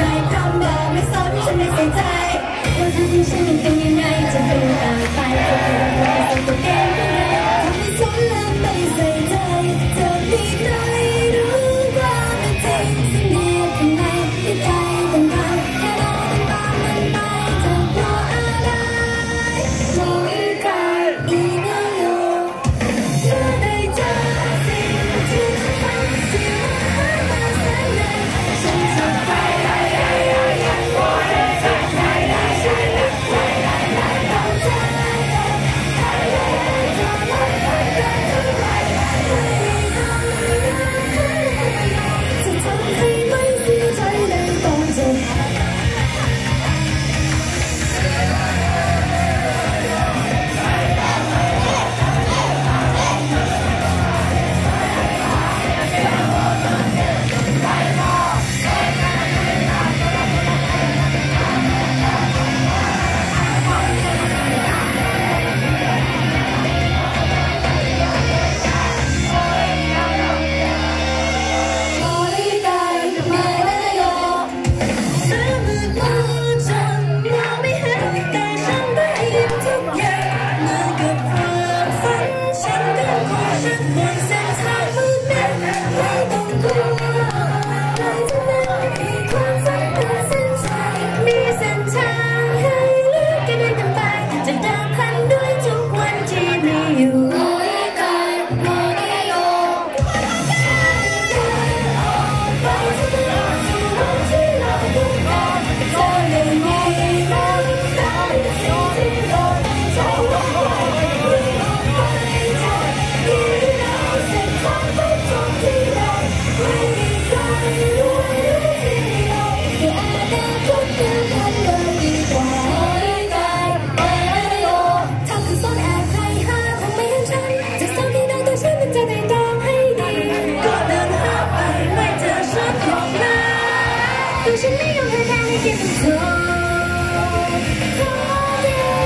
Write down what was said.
พร้อมบอกไม่สนฉันไม่ใส่ใจว่าทางที่ฉันยังเป็นยังไงจะเป็นต่างไปจะเป็นตัวเองไม่สนและไม่ใส่ใจจะมีใครรู้ว่าเป็นจริงสิ่งเดียวข้างในที่ใจต้องการแค่เราต้องตามมันไปจะเพราะอะไรมองอีกไกลอีกเดียวเมื่อได้เจอสิ่งที่ฉันฝันที่มันหามาแสนนานฉันจะไปฉันไม่ยอมแพ้ในเกมของเธอ